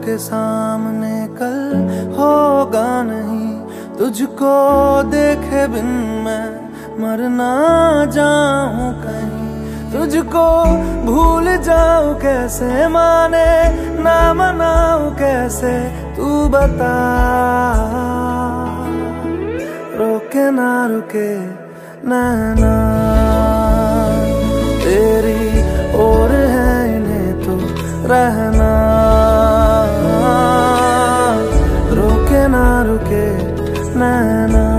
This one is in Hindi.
के सामने कल होगा नहीं, तुझको देखे बिन मैं मर ना जाऊं कहीं। तुझको भूल जाऊं कैसे, माने ना मनाऊं कैसे, तू बता। रोके ना रुके नैना तेरी और है इन्हें तो रहना। रोके ना रुके नैना।